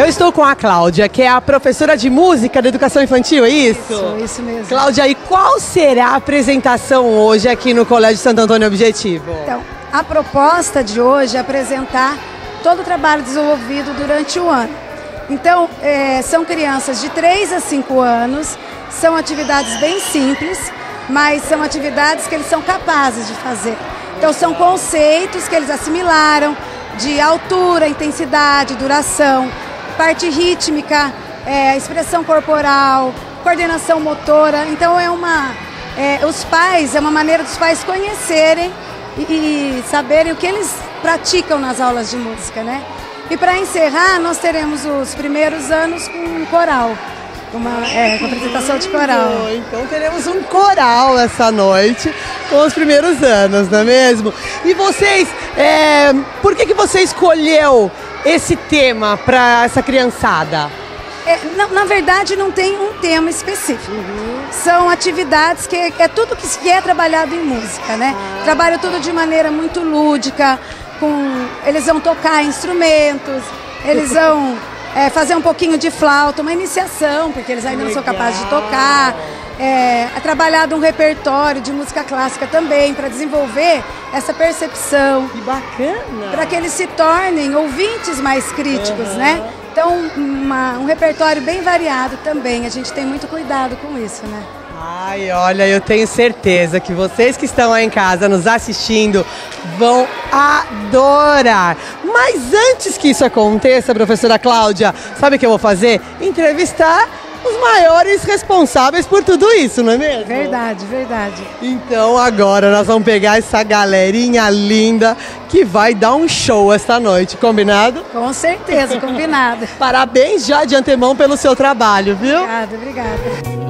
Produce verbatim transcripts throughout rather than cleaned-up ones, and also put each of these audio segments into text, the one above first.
Eu estou com a Cláudia, que é a professora de música da educação infantil, é isso? Isso, isso mesmo. Cláudia, e qual será a apresentação hoje aqui no Colégio Santo Antônio Objetivo? Então, a proposta de hoje é apresentar todo o trabalho desenvolvido durante o ano. Então, é, são crianças de três a cinco anos, são atividades bem simples, mas são atividades que eles são capazes de fazer. Então, são conceitos que eles assimilaram de altura, intensidade, duração, parte rítmica, é, expressão corporal, coordenação motora. Então, é uma, é, os pais, é uma maneira dos pais conhecerem e, e saberem o que eles praticam nas aulas de música, né? E para encerrar, nós teremos os primeiros anos com um coral, uma, é, uma apresentação de coral. Então teremos um coral essa noite com os primeiros anos, não é mesmo? E vocês, é, por que que você escolheu esse tema para essa criançada? É, na, na verdade, não tem um tema específico. Uhum. São atividades que é, é tudo que é trabalhado em música, né? Ah. Trabalho tudo de maneira muito lúdica. Com, eles vão tocar instrumentos, eles vão é, fazer um pouquinho de flauta, uma iniciação, porque eles ainda Legal. não são capazes de tocar. É, é trabalhado um repertório de música clássica também, para desenvolver essa percepção. Que bacana! Para que eles se tornem ouvintes mais críticos, uhum. né? Então, uma, um repertório bem variado também, a gente tem muito cuidado com isso, né? Ai, olha, eu tenho certeza que vocês que estão aí em casa nos assistindo vão adorar. Mas antes que isso aconteça, professora Cláudia, sabe o que eu vou fazer? Entrevistar os maiores responsáveis por tudo isso, não é mesmo? Verdade, verdade. Então agora nós vamos pegar essa galerinha linda que vai dar um show esta noite, combinado? Com certeza, combinado. Parabéns já de antemão pelo seu trabalho, viu? Obrigada, obrigada.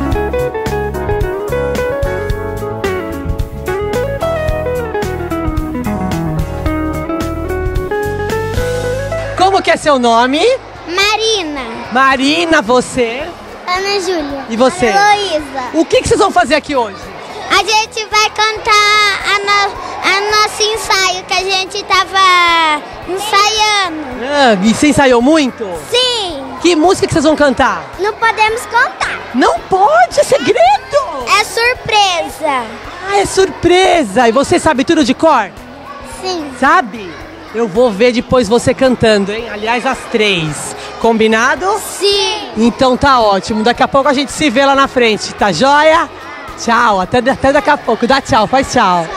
Como que é seu nome? Marina. Marina, você? Ana Júlia. E você? Heloísa. O que que vocês vão fazer aqui hoje? A gente vai cantar a, no, a nosso ensaio, que a gente tava ensaiando. Ah, e você ensaiou muito? Sim. Que música que vocês vão cantar? Não podemos contar. Não pode, é segredo. É surpresa. Ah, é surpresa. E você sabe tudo de cor? Sim. Sabe? Eu vou ver depois você cantando, hein? Aliás, às três. Combinado? Sim. Então tá ótimo. Daqui a pouco a gente se vê lá na frente, tá joia? Tchau, até, até daqui a pouco. Dá tchau, faz tchau.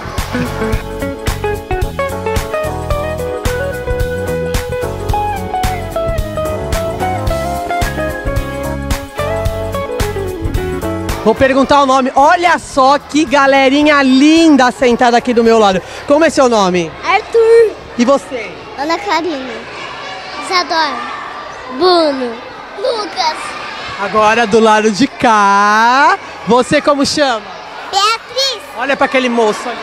Vou perguntar o nome. Olha só que galerinha linda sentada aqui do meu lado. Como é seu nome? Arthur. E você? Ana Karina. Isadora. Bruno. Lucas. Agora do lado de cá. Você como chama? Beatriz. Olha para aquele moço ali.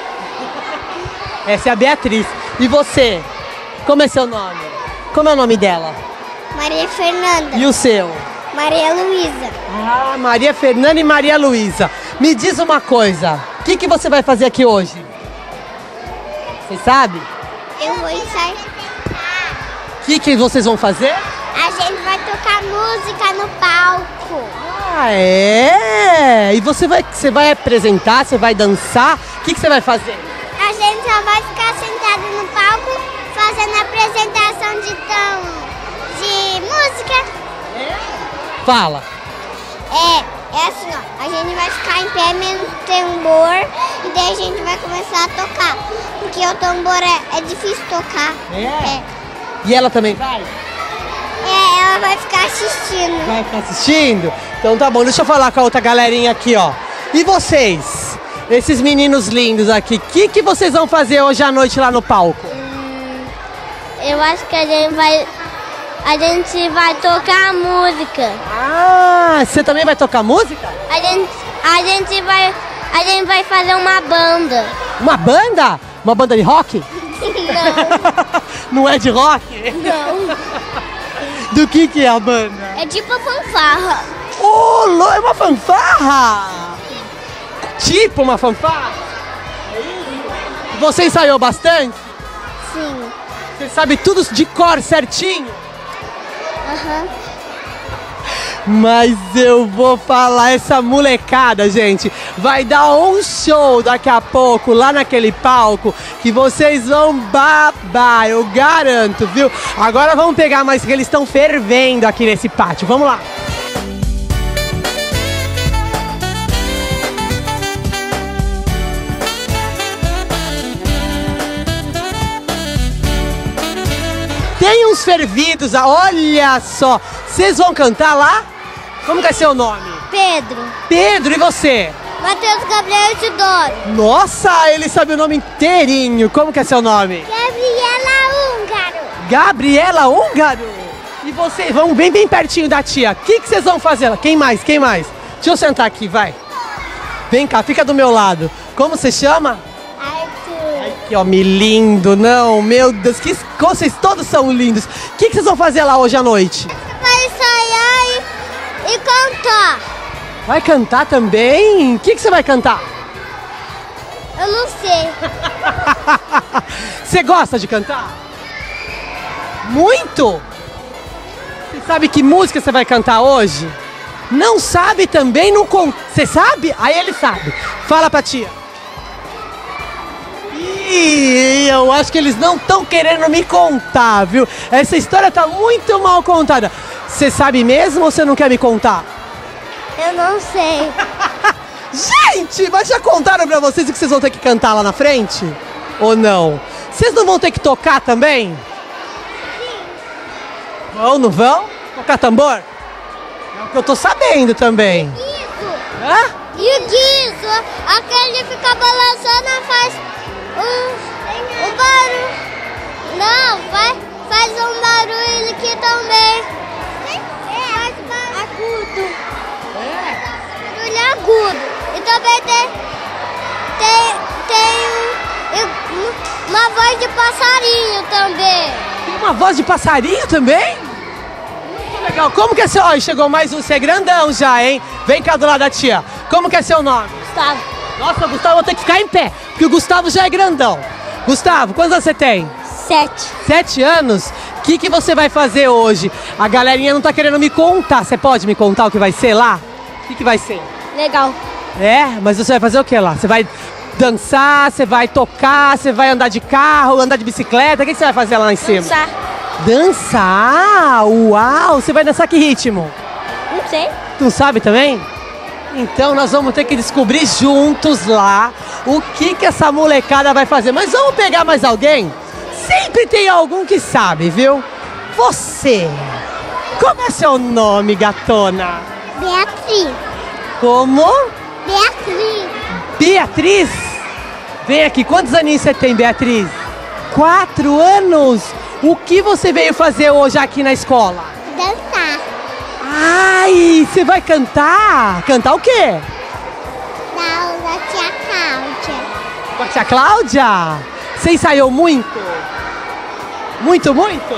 Ó. Essa é a Beatriz. E você? Como é seu nome? Como é o nome dela? Maria Fernanda. E o seu? Maria Luísa. Ah, Maria Fernanda e Maria Luísa. Me diz uma coisa. O que que você vai fazer aqui hoje? Você sabe? Eu vou ensaiar. O que que vocês vão fazer? A gente vai tocar música no palco. Ah, é? E você vai, você vai apresentar, você vai dançar? O que que você vai fazer? A gente só vai ficar sentado no palco fazendo a apresentação de tom de música. Fala. É, é assim, ó. A gente vai ficar em pé, menos tambor, e daí a gente vai começar a tocar. Porque o tambor é, é difícil tocar. É? É. E ela também vai? É, ela vai ficar assistindo. Vai ficar assistindo? Então tá bom, deixa eu falar com a outra galerinha aqui, ó. E vocês? Esses meninos lindos aqui, o que que vocês vão fazer hoje à noite lá no palco? Hum, eu acho que a gente vai... A gente vai tocar música. Ah, você também vai tocar música? A gente, a gente vai, a gente vai fazer uma banda. Uma banda? Uma banda de rock? Não. Não é de rock? Não. Do que que é a banda? É tipo a fanfarra. Oh, lo- é uma fanfarra! Tipo uma fanfarra? Você ensaiou bastante? Sim. Você sabe tudo de cor certinho? Aham. Mas eu vou falar, essa molecada, gente, vai dar um show daqui a pouco lá naquele palco que vocês vão babar, eu garanto, viu? Agora vamos pegar mais que eles estão fervendo aqui nesse pátio, vamos lá. Tem uns fervidos, olha só, vocês vão cantar lá? Como que é seu nome? Pedro. Pedro, e você? Matheus Gabriel Isidoro. Nossa, ele sabe o nome inteirinho. Como que é seu nome? Gabriela Húngaro. Gabriela Húngaro. E você, vamos bem, bem pertinho da tia. O que, que vocês vão fazer? Quem mais? Quem mais? Deixa eu sentar aqui, vai. Vem cá, fica do meu lado. Como você chama? Arthur. Que homem lindo, não, meu Deus, que vocês todos são lindos. O que, que vocês vão fazer lá hoje à noite? Vai ensaiar e, e cantar. Vai cantar também? O que, que você vai cantar? Eu não sei. Você gosta de cantar? Muito? Você sabe que música você vai cantar hoje? Não sabe também? Não con... Você sabe? Aí ele sabe. Fala pra tia. Ih, eu acho que eles não estão querendo me contar, viu? Essa história tá muito mal contada. Você sabe mesmo ou você não quer me contar? Eu não sei. Gente, mas já contaram pra vocês o que vocês vão ter que cantar lá na frente? Ou não? Vocês não vão ter que tocar também? Sim. Vão, não vão? Tocar tambor? É o que eu tô sabendo também. Isso. Hã? E o guiso, aquele fica balançando e faz um, um barulho. Não, faz, faz um barulho aqui também. Faz barulho agudo. Barulho agudo. E também tem, tem, tem um, uma voz de passarinho também. Tem uma voz de passarinho também? Muito legal. Como que é seu... Ó, chegou mais um, você é grandão já, hein? Vem cá do lado da tia. Como que é seu nome? Gustavo. Nossa, Gustavo, eu vou ter que ficar em pé, porque o Gustavo já é grandão. Gustavo, quantos anos você tem? Sete. Sete anos? O que, que você vai fazer hoje? A galerinha não tá querendo me contar. Você pode me contar o que vai ser lá? O que, que vai ser? Legal. É? Mas você vai fazer o que lá? Você vai dançar, você vai tocar, você vai andar de carro, andar de bicicleta? O que, que você vai fazer lá em cima? Dançar. Dançar? Uau! Você vai dançar que ritmo? Não sei. Tu não sabe também? Então nós vamos ter que descobrir juntos lá o que que essa molecada vai fazer. Mas vamos pegar mais alguém? Sempre tem algum que sabe, viu? Você, como é seu nome, gatona? Beatriz. Como? Beatriz. Beatriz? Vem aqui, quantos aninhos você tem, Beatriz? Quatro anos? O que você veio fazer hoje aqui na escola? Dançar. Ai, você vai cantar? Cantar o quê? Da aula da tia Cláudia. Com a tia Cláudia? Você ensaiou muito? Muito, muito?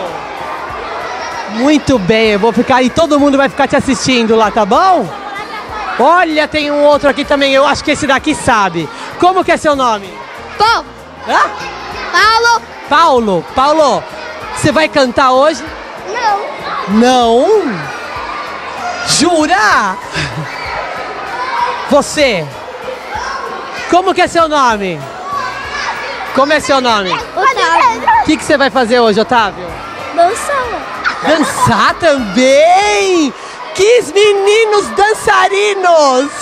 Muito bem, eu vou ficar e todo mundo vai ficar te assistindo lá, tá bom? Olha, tem um outro aqui também, eu acho que esse daqui sabe. Como que é seu nome? Paulo. Hã? Paulo. Paulo. Paulo, você vai cantar hoje? Não. Não? Jura? Você, como que é seu nome? Como é seu nome? Otávio. O que que você vai fazer hoje, Otávio? Dançar. Dançar também? Que meninos dançarinos!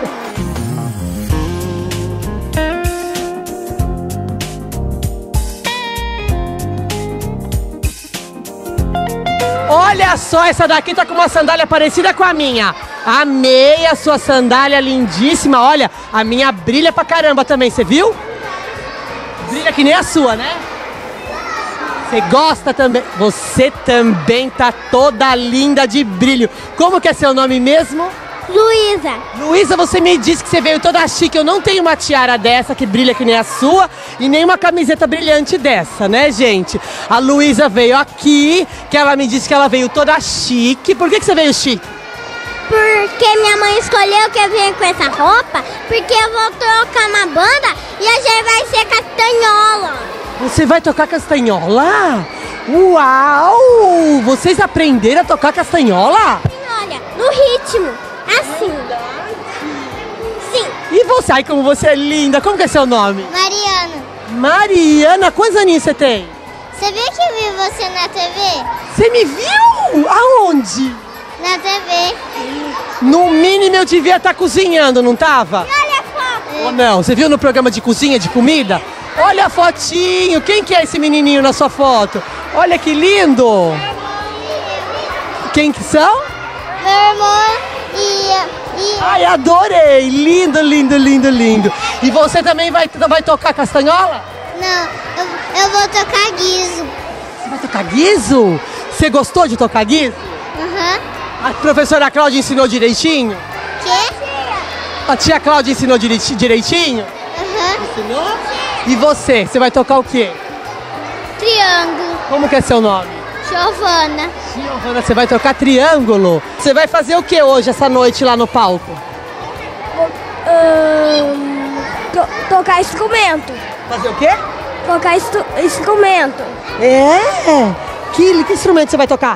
Olha só, essa daqui tá com uma sandália parecida com a minha. Amei a sua sandália, lindíssima. Olha, a minha brilha pra caramba também, você viu? Brilha que nem a sua, né? Você gosta também? Você também tá toda linda de brilho. Como que é seu nome mesmo? Luísa. Luísa, você me disse que você veio toda chique. Eu não tenho uma tiara dessa que brilha que nem a sua e nem uma camiseta brilhante dessa, né, gente? A Luísa veio aqui, que ela me disse que ela veio toda chique. Por que que você veio chique? Porque minha mãe escolheu que eu vinha com essa roupa, porque eu vou tocar na banda e a gente vai ser castanhola. Você vai tocar castanhola? Uau! Vocês aprenderam a tocar castanhola? Olha, no ritmo, assim. Sim. E você? Ai, como você é linda! Como que é seu nome? Mariana, Mariana, quantos aninhos você tem? você viu que eu vi você na T V? Você me viu? Aonde? Na T V. No mínimo eu devia estar cozinhando, não tava? Olha a foto. Ou não? Você viu no programa de cozinha, de comida? Olha a fotinho! Quem que é esse menininho na sua foto? Olha que lindo! Quem que são? Meu irmão e... e... Ai, adorei! Lindo, lindo, lindo, lindo! E você também vai, vai tocar castanhola? Não, eu, eu vou tocar guiso. Você vai tocar guiso? Você gostou de tocar guiso? Aham. A professora Cláudia ensinou direitinho? Quê? A tia Cláudia ensinou direi- direitinho? Aham. Ensinou? E você? Você vai tocar o quê? Triângulo. Como que é seu nome? Giovana. Giovana, você vai tocar triângulo. Você vai fazer o que hoje, essa noite lá no palco? Ahn, to- tocar instrumento. Fazer o quê? Tocar instru- instrumento. É? Que, que instrumento você vai tocar?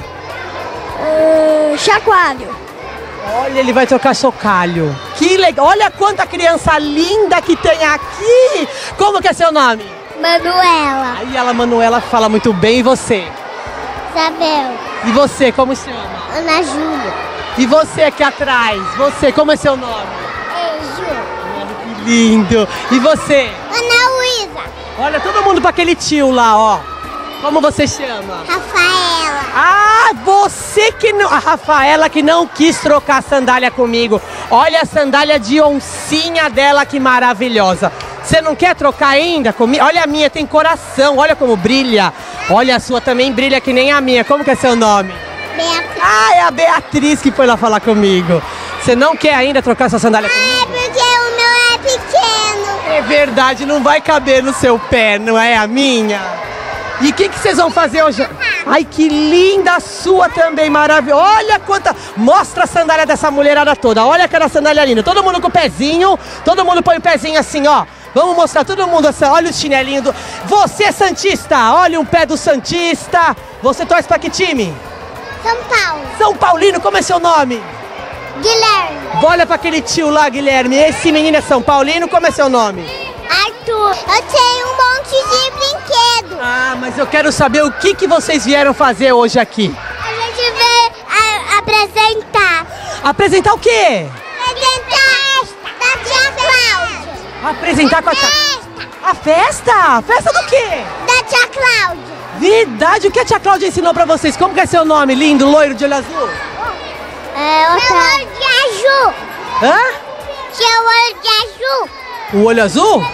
Ahn, chacoalho. Olha, ele vai tocar chocalho. Que legal. Olha quanta criança linda que tem aqui. Como que é seu nome? Manuela. Aí ela, Manuela, fala muito bem. E você? Isabel. E você, como se chama? Ana Júlia. E você aqui atrás? Você, como é seu nome? Beijo. Olha que lindo. E você? Ana Luísa. Olha, todo mundo para aquele tio lá, ó. Como você chama? Rafaela. Ah, você que não... A Rafaela que não quis trocar a sandália comigo. Olha a sandália de oncinha dela, que maravilhosa. Você não quer trocar ainda comigo? Olha a minha, tem coração. Olha como brilha. Olha a sua também brilha que nem a minha. Como que é seu nome? Beatriz. Ah, é a Beatriz que foi lá falar comigo. Você não quer ainda trocar sua sandália comigo? É porque o meu é pequeno. É verdade, não vai caber no seu pé, não é a minha? E o que, que vocês vão fazer hoje? Ai, que linda a sua também, maravilhosa. Olha quanta... Mostra a sandália dessa mulherada toda. Olha aquela sandália linda. Todo mundo com o pezinho. Todo mundo põe o pezinho assim, ó. Vamos mostrar todo mundo assim. Olha o chinelinho do... Você, Santista. Olha um pé do Santista. Você torce pra que time? São Paulo. São Paulino, como é seu nome? Guilherme. Olha pra aquele tio lá, Guilherme. Esse menino é São Paulino, como é seu nome? Arthur. Eu tenho um monte de brinquedo. Ah, mas eu quero saber o que, que vocês vieram fazer hoje aqui. A gente veio a- apresentar. Apresentar o quê? Apresentar da tia Cláudia. Apresentar com a tia... A festa? Festa do quê? Da tia Cláudia. Verdade, o que a tia Cláudia ensinou pra vocês? Como que é seu nome, lindo, loiro, de olho azul? É, Meu olho de azul. Hã? Tinha olho de azul. O olho azul?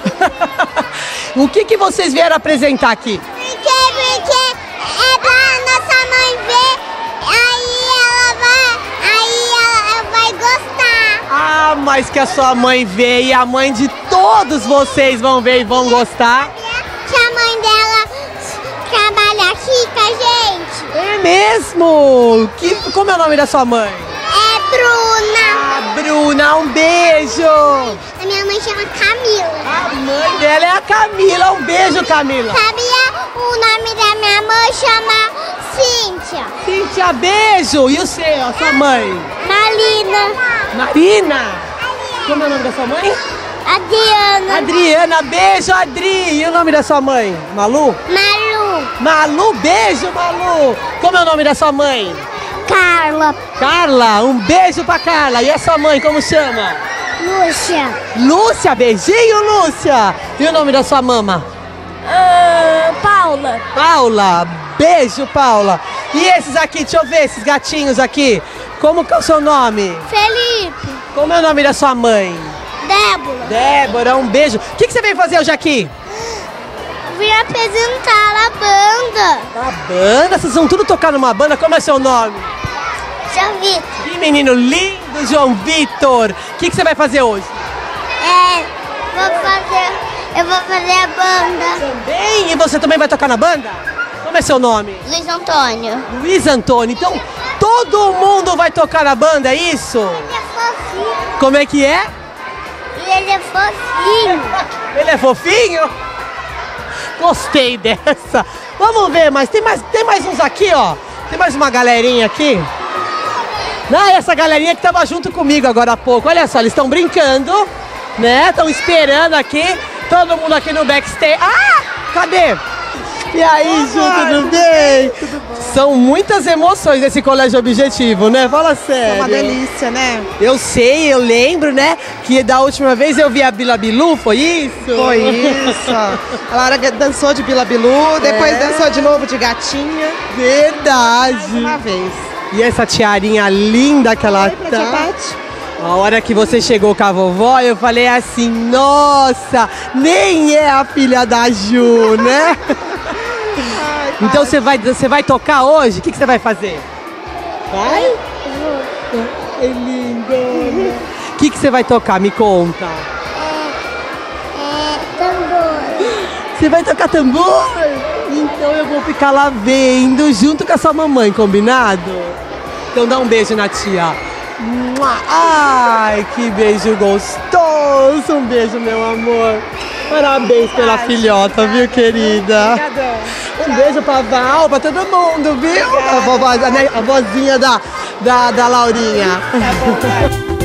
O que, que vocês vieram apresentar aqui? Porque, porque é pra nossa mãe ver. Aí ela vai, aí ela vai gostar. Ah, mas que a sua mãe vê e a mãe de todos vocês vão ver e vão gostar. Que a mãe dela trabalha aqui com a gente. É mesmo? Que, como é o nome da sua mãe? É Bruna. Ah, Bruna, um beijo. A minha mãe chama Camila. A mãe dela é a Camila. Um beijo, Camila. Sabia o nome da minha mãe? Chama Cíntia. Cíntia, beijo. E o seu, a sua mãe? Marina. Marina. Como é o nome da sua mãe? Adriana. Adriana, beijo, Adri. E o nome da sua mãe? Malu? Malu. Malu, beijo, Malu. Como é o nome da sua mãe? Carla. Carla, um beijo pra Carla. E a sua mãe, como chama? Lúcia. Lúcia, beijinho, Lúcia. E o nome da sua mama? Ahn, Paula. Paula, beijo, Paula. E esses aqui, deixa eu ver, esses gatinhos aqui. Como que é o seu nome? Felipe. Como é o nome da sua mãe? Débora. Débora, um beijo. O que, que você veio fazer hoje aqui? Vim apresentar a banda. A banda? Vocês vão tudo tocar numa banda? Como é seu nome? João Vitor. Que menino lindo, João Vitor. O que, que você vai fazer hoje? É, vou fazer, eu vou fazer a banda. Também? E você também vai tocar na banda? Como é seu nome? Luiz Antônio. Luiz Antônio. Então, todo mundo vai tocar na banda, é isso? Ele é fofinho. Como é que é? E ele é fofinho. Ele é fofinho? Gostei dessa. Vamos ver, mas tem mais, tem mais uns aqui, ó. Tem mais uma galerinha aqui. Ah, essa galerinha que tava junto comigo agora há pouco. Olha só, eles estão brincando, né? Estão esperando aqui. Todo mundo aqui no backstage. Ah, cadê? E aí, Ju, tudo bem? Tudo bom. São muitas emoções esse colégio objetivo, né? Fala sério. É uma delícia, né? Eu sei, eu lembro, né? Que da última vez eu vi a Bila Bilu, foi isso? Foi isso. A Laura dançou de Bila Bilu, depois é. dançou de novo de gatinha. Verdade. Mais uma vez. E essa tiarinha linda que ela Oi, pra tia tá. Paty. A hora que você chegou com a vovó, eu falei assim, nossa, nem é a filha da Ju, né? Ai, Então você vai, você vai tocar hoje? O que, que você vai fazer? Vai? É lindo. O que, que você vai tocar? Me conta. É tambor. Você vai tocar tambor? Então eu vou ficar lá vendo, junto com a sua mamãe, combinado? Então dá um beijo na tia. Ai, que beijo gostoso. Um beijo, meu amor. Parabéns pela Ai, filhota, viu, querida? Obrigadão. Um beijo pra Val, pra todo mundo, viu? A, vovó, a, a vozinha da, da, da Laurinha. Tá bom, vai.